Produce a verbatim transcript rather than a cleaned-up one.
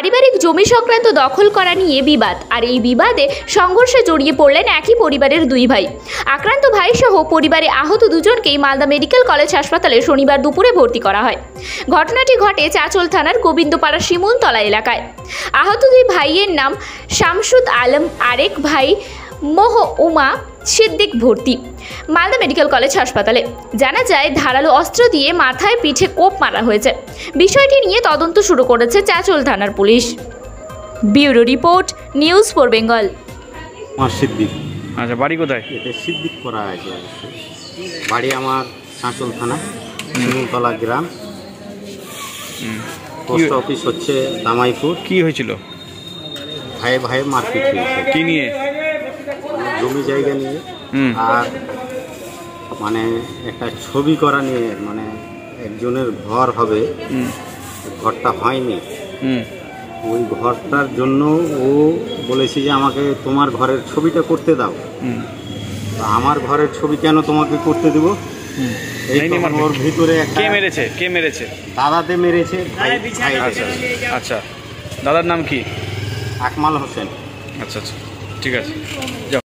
পারিবারিক জমি সংক্রান্ত দখল করা নিয়ে বিবাদ, আর এই বিবাদে সংঘর্ষে জড়িয়ে পড়লেন একই পরিবারের দুই ভাই। আক্রান্ত ভাই সহ পরিবারে আহত দুজনকেই মালদা মেডিকেল কলেজ হাসপাতালে শনিবার দুপুরে ভর্তি করা হয়। ঘটনাটি ঘটে চাঁচল থানার গোবিন্দপাড়া শিমুলতলা এলাকায়। আহত দুই ভাইয়ের নাম শামসুদ আলম, আরেক ভাই মোহ উমা সিদ্দিক ভর্তি মালদা মেডিকেল কলেজ হাসপাতালে। জানা যায় ধারালো অস্ত্র দিয়ে মাথায় পিঠে কোপ মারা হয়েছে। বিষয়টি নিয়ে তদন্ত শুরু করেছে চাঁচল থানার police. Bureau report, news for Bengal. Siddique. আচ্ছা, বাড়ি কোথায়? এটা সিদ্দিক করা আছে। বাড়ি আমার চাঁচল থানা শিমুলতলা গ্রাম। পোস্ট অফিস হচ্ছে দামাইপুর। কি হয়েছিল? ভাই ভাই মারপিট হয়েছে। কি নিয়ে? জমি জায়গা নিয়ে, আর মানে একটা ছবি করা নিয়ে, মানে একজনের ঘর হবে, ঘরটা হয়নি, ওই ঘরটার জন্য ও বলেছে যে আমাকে তোমার ঘরের ছবিটা করতে দাও। আমার ঘরের ছবি কেন তোমাকে করতে দেবো? ওর ভিতরে কে মেরেছে? কে মেরেছে? দাদাতে মেরেছে। আচ্ছা আচ্ছা, দাদার নাম কি? আকমাল হোসেন। আচ্ছা আচ্ছা, ঠিক আছে।